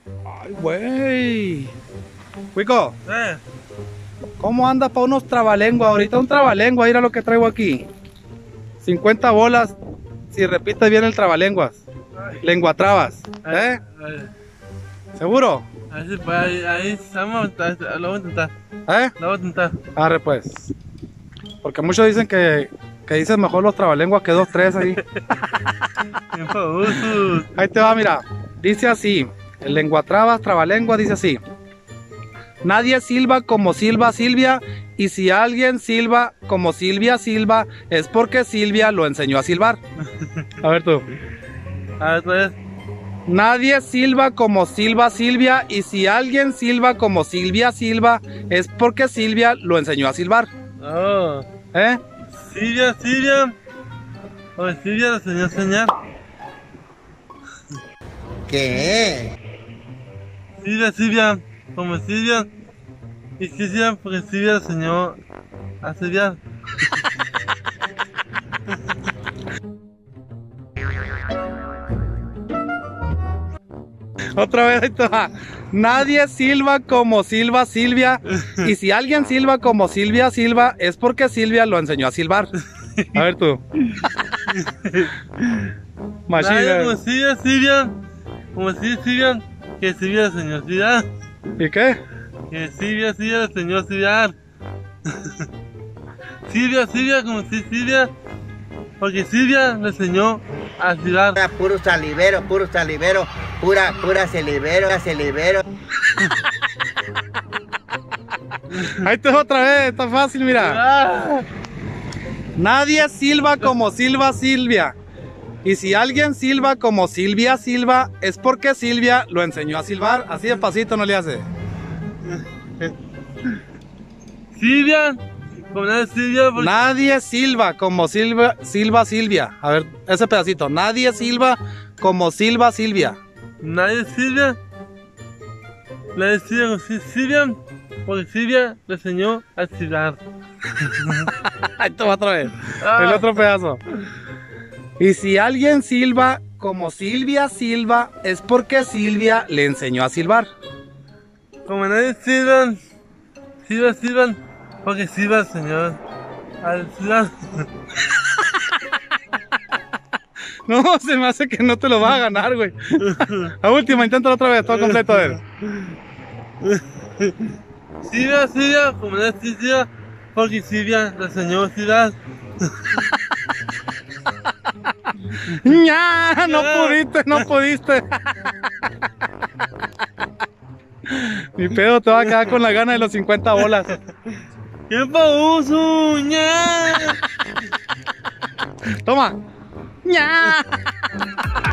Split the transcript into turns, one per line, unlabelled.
Ay, güey. Cuico,
Eh,
¿cómo andas para unos trabalenguas? Ahorita un trabalengua, mira lo que traigo aquí. 50 bolas si repites bien el trabalenguas. Lenguatrabas, ¿eh? ¿Seguro?
ahí estamos, lo voy a intentar.
¿Eh?
Lo voy a intentar.
Arre pues. Porque muchos dicen que dicen mejor los trabalenguas que 2, 3 ahí. Ahí te va, mira. Dice así. El lenguatrabas, trabalengua, dice así. Nadie silba como silba Silvia, y si alguien silba como Silvia silba, es porque Silvia lo enseñó a silbar. A ver tú.
A ver, pues.
Nadie silba como silba Silvia, y si alguien silba como Silvia silba, es porque Silvia lo enseñó a silbar.
Oh.
¿Eh?
Silvia. Oye, Silvia le enseñó a enseñar.
¿Qué?
Silvia. Como Silvia. Y Silvia, porque Silvia le enseñó a silbiar.
Otra vez, ahí te va. Nadie silba como silba Silvia, y si alguien silba como Silvia silba, es porque Silvia lo enseñó a silbar. A ver tú.
Nadie como
Machina.
Silvia. Como Silvia, que Silvia le enseñó a silbiar.
¿Y qué?
Que Silvia le enseñó a silbiar. Silvia, como si Silvia. Porque Silvia le enseñó a silbar.
Puro salivero, pura salivero.
Ahí te va otra vez, está fácil, mira.
Ah.
Nadie silba como silba Silvia. Y si alguien silba como Silvia silba, es porque Silvia lo enseñó a silbar. Así de pasito no le hace.
Silvia, como nadie Silvia, porque
Nadie silba como silba Silvia. A ver, ese pedacito. Nadie silba como silba Silvia.
nadie Silvia. Nadie Silvia como Silvia, porque Silvia le enseñó a silbar.
Ahí te va otra vez. El otro pedazo. Y si alguien silba como Silvia silba, es porque Silvia le enseñó a silbar.
Como nadie silban, porque silba el Señor al silbar.
No, se me hace que no te lo vas a ganar, güey. La última, inténtalo otra vez, todo completo, a ver.
Silvia, como nadie Silvia, porque Silvia le enseñó a silbar.
¡Ya! No pudiste. Mi pedo te va a quedar con la gana de los 50 bolas.
¡Qué pauso! ¡Ya!
Toma. ¡Ya!